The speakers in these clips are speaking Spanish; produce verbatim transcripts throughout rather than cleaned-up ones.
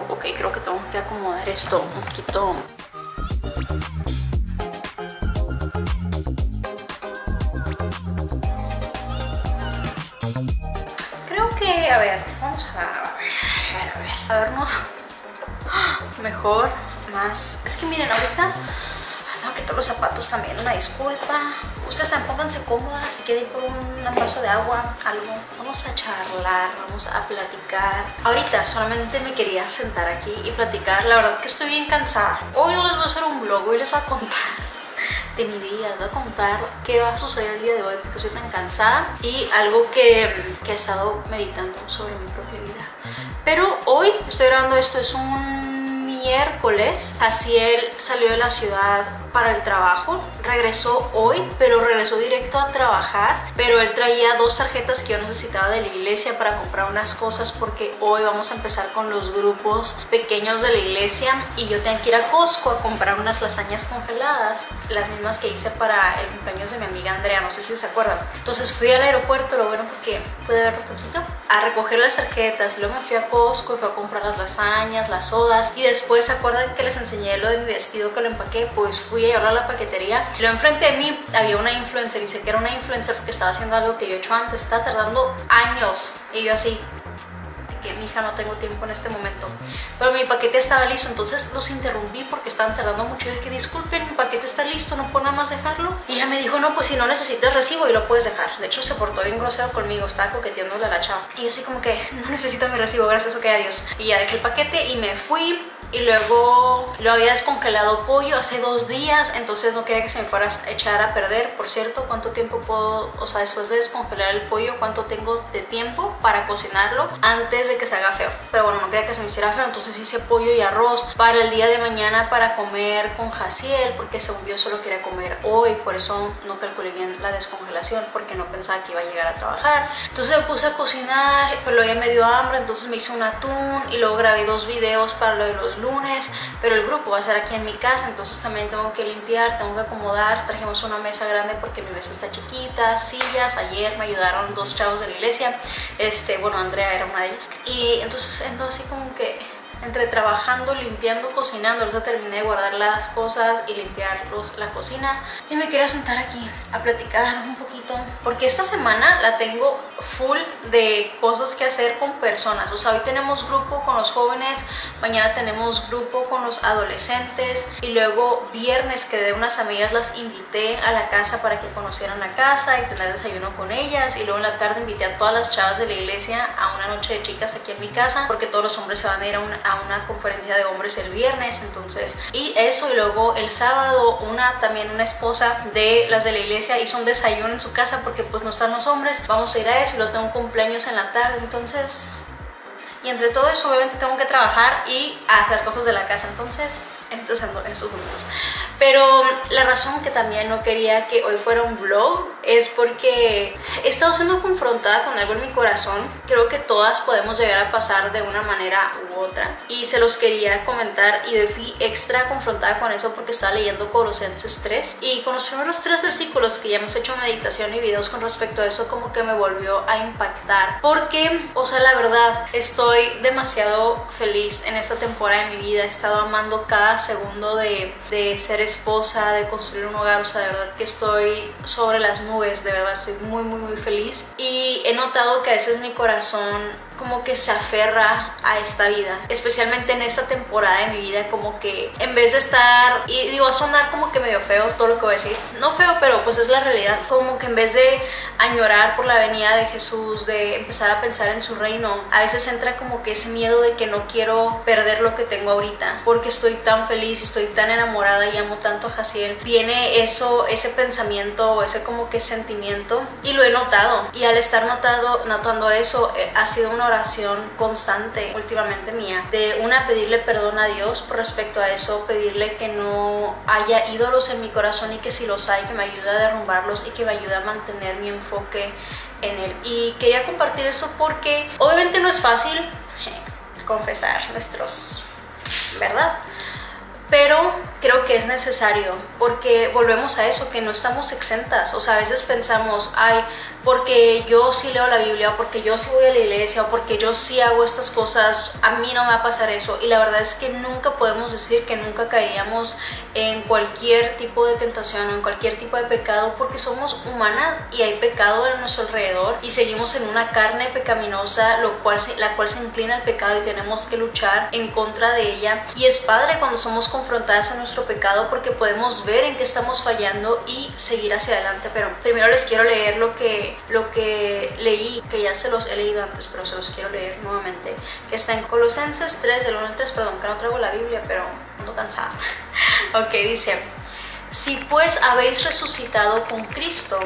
ok, creo que tengo que acomodar esto un poquito. Creo que, a ver, vamos a ver, a ver, a vernos mejor, más. Es que miren, ahorita tengo que quitar los zapatos también, una disculpa. Ustedes también pónganse cómodas, si quieren ir por un vaso de agua, algo. Vamos a charlar, vamos a platicar. Ahorita solamente me quería sentar aquí y platicar. La verdad que estoy bien cansada. Hoy no les voy a hacer un vlog, hoy les voy a contar de mi día, les voy a contar qué va a suceder el día de hoy porque estoy tan cansada y algo que, que he estado meditando sobre mi propia vida. Pero hoy estoy grabando esto, es un miércoles. Jaciel salió de la ciudad para el trabajo, regresó hoy, pero regresó directo a trabajar, pero él traía dos tarjetas que yo necesitaba de la iglesia para comprar unas cosas porque hoy vamos a empezar con los grupos pequeños de la iglesia y yo tengo que ir a Costco a comprar unas lasañas congeladas, las mismas que hice para el cumpleaños de mi amiga Andrea, no sé si se acuerdan. Entonces fui al aeropuerto, lo bueno porque pude verlo un poquito, a recoger las tarjetas, y luego me fui a Costco y fui a comprar las lasañas, las sodas, y después, ¿se acuerdan que les enseñé lo de mi vestido que lo empaqué? Pues fui a llevarlo a la paquetería y luego enfrente de mí había una influencer y sé que era una influencer porque estaba haciendo algo que yo he hecho antes, estaba tardando años y yo así de que mi hija no tengo tiempo en este momento, pero mi paquete estaba listo, entonces los interrumpí porque estaban tardando mucho y dije que disculpen, mi paquete está listo, no puedo nada más dejarlo, y ella me dijo no, pues si no necesitas recibo y lo puedes dejar. De hecho se portó bien grosero conmigo, estaba coqueteándole a la chava y yo así como que no necesito mi recibo, gracias, ok, adiós, y ya dejé el paquete y me fui. Y luego lo había descongelado pollo hace dos días, entonces no quería que se me fuera a echar a perder. Por cierto, ¿cuánto tiempo puedo, o sea, después de descongelar el pollo, cuánto tengo de tiempo para cocinarlo antes de que se haga feo? Pero bueno, no quería que se me hiciera feo, entonces hice pollo y arroz para el día de mañana para comer con Jaciel, porque según yo solo quería comer hoy, por eso no calculé bien la descongelación, porque no pensaba que iba a llegar a trabajar. Entonces me puse a cocinar, pero luego ya me dio hambre, entonces me hice un atún y luego grabé dos videos para lo de los lunes, pero el grupo va a ser aquí en mi casa, entonces también tengo que limpiar, tengo que acomodar. Trajimos una mesa grande porque mi mesa está chiquita, sillas, ayer me ayudaron dos chavos de la iglesia, este, bueno, Andrea era una de ellas, y entonces ando así como que entre trabajando, limpiando, cocinando. Ahorita terminé de guardar las cosas y limpiar los, la cocina y me quería sentar aquí a platicar un poquito porque esta semana la tengo full de cosas que hacer con personas. O sea, hoy tenemos grupo con los jóvenes, mañana tenemos grupo con los adolescentes y luego viernes que de unas amigas las invité a la casa para que conocieran la casa y tener desayuno con ellas, y luego en la tarde invité a todas las chavas de la iglesia a una noche de chicas aquí en mi casa porque todos los hombres se van a ir a una, a una conferencia de hombres el viernes, entonces, y eso, y luego el sábado una también una esposa de las de la iglesia hizo un desayuno en su casa porque pues no están los hombres, vamos a ir a eso, y luego tengo un cumpleaños en la tarde, entonces, y entre todo eso obviamente tengo que trabajar y hacer cosas de la casa, entonces en estos, en estos momentos. Pero la razón que también no quería que hoy fuera un vlog es porque he estado siendo confrontada con algo en mi corazón. Creo que todas podemos llegar a pasar de una manera u otra y se los quería comentar, y hoy fui extra confrontada con eso porque estaba leyendo Colosenses tres y con los primeros tres versículos que ya hemos hecho meditación y videos con respecto a eso, como que me volvió a impactar porque, o sea, la verdad, estoy demasiado feliz en esta temporada de mi vida. He estado amando cada segundo de, de ser esposa, de construir un hogar, o sea, de verdad que estoy sobre las nubes, de verdad estoy muy muy muy feliz, y he notado que a veces mi corazón como que se aferra a esta vida, especialmente en esta temporada de mi vida, como que en vez de estar, y digo, a sonar como que medio feo todo lo que voy a decir, no feo, pero pues es la realidad, como que en vez de añorar por la venida de Jesús, de empezar a pensar en su reino, a veces entra como que ese miedo de que no quiero perder lo que tengo ahorita, porque estoy tan feliz, estoy tan enamorada y amo tanto a Jaciel. Viene eso, ese pensamiento, ese como que sentimiento, y lo he notado, y al estar notado, notando eso, eh, ha sido una oración constante últimamente mía, de una, pedirle perdón a Dios por respecto a eso, pedirle que no haya ídolos en mi corazón y que si los hay, que me ayude a derrumbarlos y que me ayude a mantener mi enfoque en Él. Y quería compartir eso porque obviamente no es fácil eh, confesar nuestros, ¿verdad? Pero creo que es necesario, porque volvemos a eso, que no estamos exentas. O sea, a veces pensamos, ay, porque yo sí leo la Biblia, o porque yo sí voy a la iglesia, o porque yo sí hago estas cosas, a mí no me va a pasar eso. Y la verdad es que nunca podemos decir que nunca caeríamos en cualquier tipo de tentación o en cualquier tipo de pecado, porque somos humanas y hay pecado a nuestro alrededor y seguimos en una carne pecaminosa, lo cual se, la cual se inclina al pecado y tenemos que luchar en contra de ella. Y es padre cuando somos confrontadas a nuestro pecado, porque podemos ver en qué estamos fallando y seguir hacia adelante. Pero primero les quiero leer lo que, lo que leí, que ya se los he leído antes, pero se los quiero leer nuevamente, que está en Colosenses tres, del uno al tres, perdón que no traigo la Biblia, pero ando cansada. Ok, dice: si pues habéis resucitado con Cristo,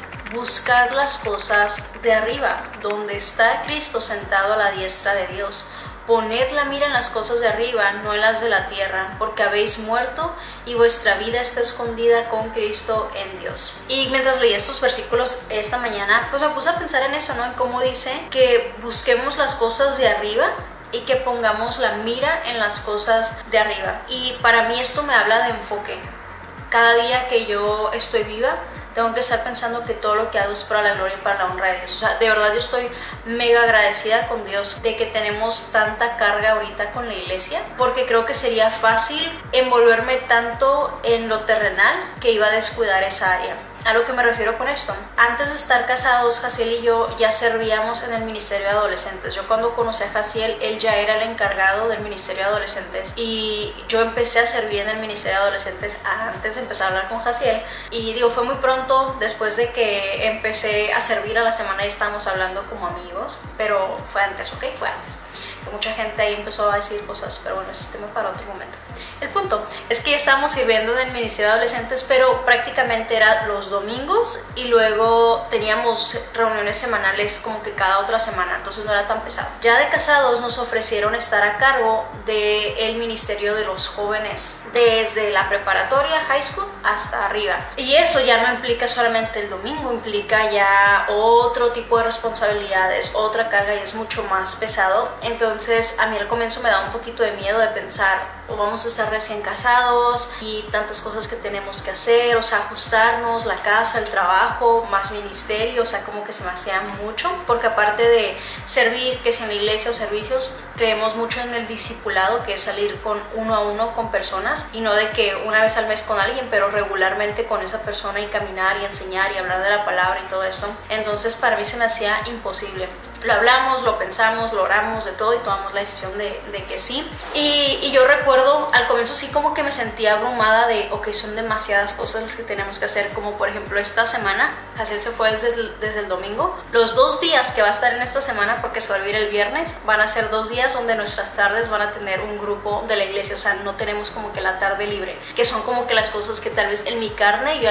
buscad las cosas de arriba, donde está Cristo sentado a la diestra de Dios. Poned la mira en las cosas de arriba, no en las de la tierra, porque habéis muerto y vuestra vida está escondida con Cristo en Dios. Y mientras leía estos versículos esta mañana, pues me puse a pensar en eso, ¿no? En cómo dice que busquemos las cosas de arriba y que pongamos la mira en las cosas de arriba. Y para mí esto me habla de enfoque. Cada día que yo estoy viva, tengo que estar pensando que todo lo que hago es para la gloria y para la honra de Dios. O sea, de verdad yo estoy mega agradecida con Dios de que tenemos tanta carga ahorita con la iglesia, porque creo que sería fácil envolverme tanto en lo terrenal que iba a descuidar esa área. A lo que me refiero con esto: antes de estar casados, Jaciel y yo ya servíamos en el Ministerio de Adolescentes. Yo cuando conocí a Jaciel, él ya era el encargado del Ministerio de Adolescentes y yo empecé a servir en el Ministerio de Adolescentes antes de empezar a hablar con Jaciel. Y digo, fue muy pronto después de que empecé a servir. A la semana y estábamos hablando como amigos, pero fue antes, ¿ok? Fue antes. Que mucha gente ahí empezó a decir cosas, pero bueno, ese es tema para otro momento. El punto es que ya estábamos sirviendo en el Ministerio de Adolescentes, pero prácticamente era los domingos y luego teníamos reuniones semanales como que cada otra semana, entonces no era tan pesado. Ya de casados nos ofrecieron estar a cargo del Ministerio de los Jóvenes, desde la preparatoria, high school, hasta arriba. Y eso ya no implica solamente el domingo, implica ya otro tipo de responsabilidades, otra carga, y es mucho más pesado. Entonces Entonces a mí al comienzo me daba un poquito de miedo de pensar, o vamos a estar recién casados y tantas cosas que tenemos que hacer, o sea, ajustarnos, la casa, el trabajo, más ministerio, o sea, como que se me hacía mucho, porque aparte de servir, que sea en la iglesia o servicios, creemos mucho en el discipulado, que es salir con uno a uno con personas, y no de que una vez al mes con alguien, pero regularmente con esa persona, y caminar y enseñar y hablar de la palabra y todo esto. Entonces para mí se me hacía imposible. Lo hablamos, lo pensamos, lo oramos, de todo, y tomamos la decisión de, de que sí. Y, y yo recuerdo, al comienzo sí como que me sentía abrumada de, ok, son demasiadas cosas las que tenemos que hacer, como por ejemplo esta semana, Jaciel se fue desde el, desde el domingo. Los dos días que va a estar en esta semana, porque se va a vivir el viernes, van a ser dos días donde nuestras tardes van a tener un grupo de la iglesia, o sea, no tenemos como que la tarde libre, que son como que las cosas que tal vez en mi carne yo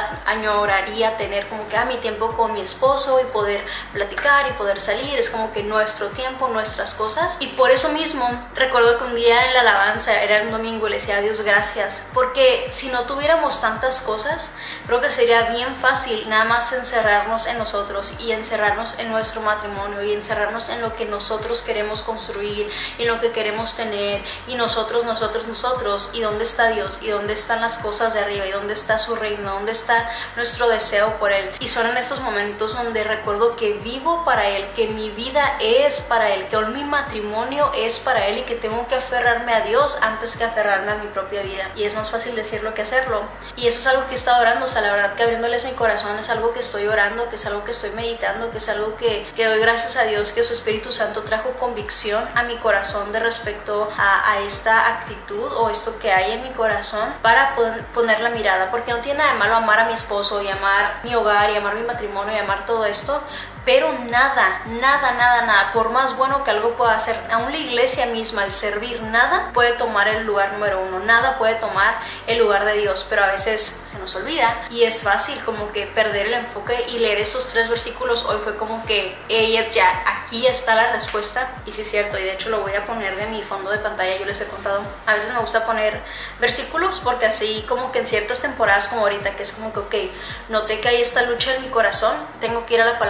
añoraría tener, como que a ah, mi tiempo con mi esposo y poder platicar y poder salir. Es como que nuestro tiempo, nuestras cosas. Y por eso mismo recuerdo que un día en la alabanza, era un domingo, le decía a Dios gracias, porque si no tuviéramos tantas cosas, creo que sería bien fácil nada más encerrarnos en nosotros y encerrarnos en nuestro matrimonio y encerrarnos en lo que nosotros queremos construir y en lo que queremos tener, y nosotros, nosotros, nosotros. ¿Y dónde está Dios? ¿Y dónde están las cosas de arriba? ¿Y dónde está su reino? ¿Dónde está nuestro deseo por Él? Y son en estos momentos donde recuerdo que vivo para Él, que mi vida es para Él, que mi matrimonio es para Él, y que tengo que aferrarme a Dios antes que aferrarme a mi propia vida. Y es más fácil decirlo que hacerlo. Y eso es algo que he estado orando. O sea, la verdad que abriéndoles mi corazón es algo que estoy orando, que es algo que estoy meditando, que es algo que, que doy gracias a Dios, que su Espíritu Santo trajo convicción a mi corazón de respecto a, a esta actitud o esto que hay en mi corazón, para poder poner la mirada. Porque no tiene nada de malo amar a mi esposo y amar mi hogar y amar mi matrimonio y amar todo esto, pero nada, nada, nada, nada, por más bueno que algo pueda hacer, aún la iglesia misma, el servir, nada puede tomar el lugar número uno, nada puede tomar el lugar de Dios. Pero a veces se nos olvida y es fácil como que perder el enfoque, y leer estos tres versículos hoy fue como que, ella ya, aquí está la respuesta. Y sí es cierto, y de hecho lo voy a poner de mi fondo de pantalla. Yo les he contado, a veces me gusta poner versículos porque así como que en ciertas temporadas como ahorita, que es como que, ok, noté que hay esta lucha en mi corazón, tengo que ir a la palabra de Dios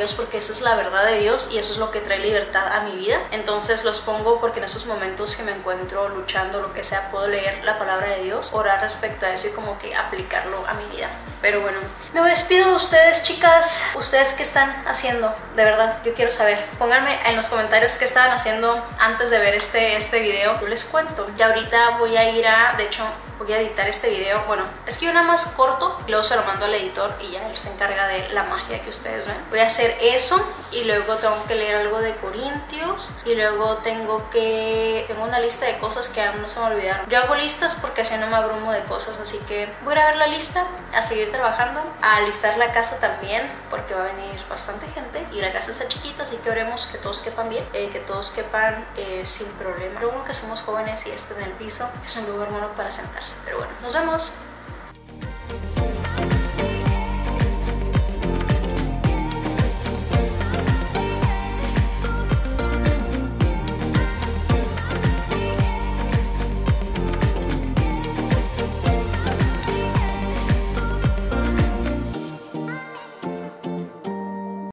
Dios porque esa es la verdad de Dios y eso es lo que trae libertad a mi vida. Entonces los pongo porque en esos momentos que me encuentro luchando, lo que sea, puedo leer la palabra de Dios, orar respecto a eso y como que aplicarlo a mi vida. Pero bueno, me despido de ustedes, chicas. ¿Ustedes qué están haciendo? De verdad, yo quiero saber. Pónganme en los comentarios qué estaban haciendo antes de ver este, este video. Yo les cuento. Ya ahorita voy a ir a... De hecho, voy a editar este video. Bueno, es que yo nada más corto y luego se lo mando al editor y ya él se encarga de la magia que ustedes ven. Voy a hacer eso y luego tengo que leer algo de Corintios y luego tengo que... Tengo una lista de cosas que aún no se me olvidaron. Yo hago listas porque así no me abrumo de cosas, así que voy a ir a ver la lista, a seguir trabajando, a alistar la casa también porque va a venir bastante gente y la casa está chiquita, así que oremos que todos quepan bien, eh, que todos quepan eh, sin problema. Lo bueno que somos jóvenes y este en el piso es un lugar bueno para sentarse. Pero bueno, nos vemos.